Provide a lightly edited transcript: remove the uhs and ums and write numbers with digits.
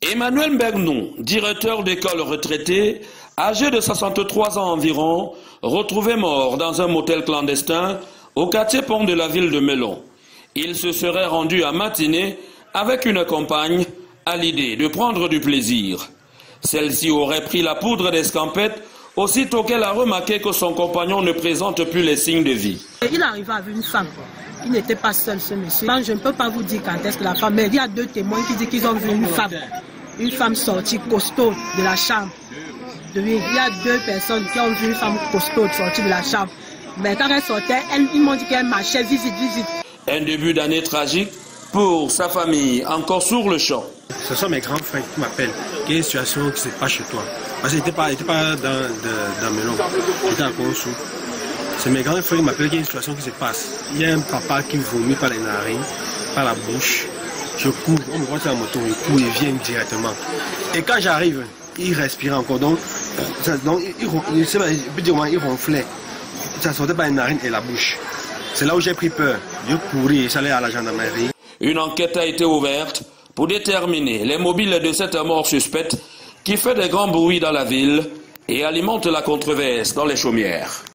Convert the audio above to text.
Emmanuel Bergnon, directeur d'école retraité, âgé de 63 ans environ, retrouvé mort dans un motel clandestin au quartier Pont de la ville de Melon. Il se serait rendu à matinée avec une compagne à l'idée de prendre du plaisir. Celle-ci aurait pris la poudre d'escampette aussitôt qu'elle a remarqué que son compagnon ne présente plus les signes de vie. Il arrivait avec une femme. Il n'était pas seul, ce monsieur. Je ne peux pas vous dire quand est-ce que la femme, mais il y a deux témoins qui disent qu'ils ont vu une femme sortie costaud de la chambre. Il y a deux personnes qui ont vu une femme costaud sortie de la chambre. Mais quand elle sortait, ils m'ont dit qu'elle marchait visite. Un début d'année tragique pour sa famille, encore sur le champ. Ce sont mes grands frères qui m'appellent. Il y a une situation qui ne se passe chez toi. Parce qu'il n'était pas dans Melon, j'étais à Consou. C'est mes grands frères qui m'appellent qu'il y a une situation qui se passe. Il y a un papa qui vomit par les narines, par la bouche. Je cours, on me voit sur la moto, je cours, il vient directement. Et quand j'arrive, il respirait encore. Donc il ronflait. Ça sortait par les narines et la bouche. C'est là où j'ai pris peur. Je courais et j'allais à la gendarmerie. Une enquête a été ouverte pour déterminer les mobiles de cette mort suspecte qui fait des grands bruits dans la ville et alimente la controverse dans les chaumières.